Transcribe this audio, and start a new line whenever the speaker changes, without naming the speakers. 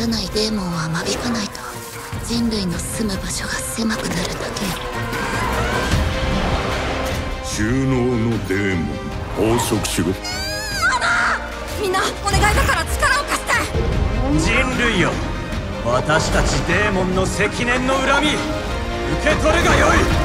らないデーモンを間引かないと人類の住む場所が狭くなるだけよ。
収納のデーモン拘束しろ。
みんなお願いだから力を貸して。
人類よ、私たちデーモンの積年の恨み受け取るがよい。